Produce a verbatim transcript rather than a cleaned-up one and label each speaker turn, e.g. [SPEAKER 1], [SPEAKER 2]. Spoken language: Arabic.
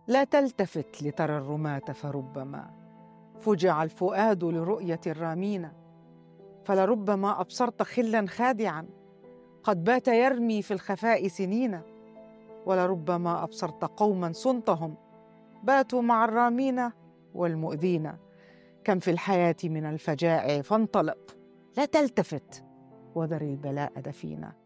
[SPEAKER 1] لا تلتفت لترى الرماة فربما فجع الفؤاد لرؤية الرامين، فلربما أبصرت خلا خادعا قد بات يرمي في الخفاء سنين، ولربما أبصرت قوما صنتهم باتوا مع الرامين والمؤذين. كم في الحياة من الفجائع فانطلق، لا تلتفت وذر البلاء دفينا.